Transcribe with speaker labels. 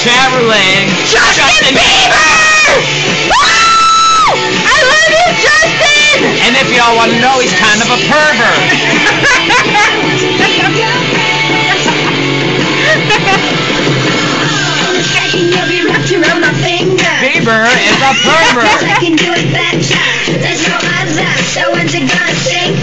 Speaker 1: Chatroulette.
Speaker 2: Justin Bieber! Woo! I love you, Justin!
Speaker 1: And if y'all want to know, he's kind of a pervert. Bieber is a pervert.
Speaker 3: I can do it better. There's no other. So when's it gonna sing?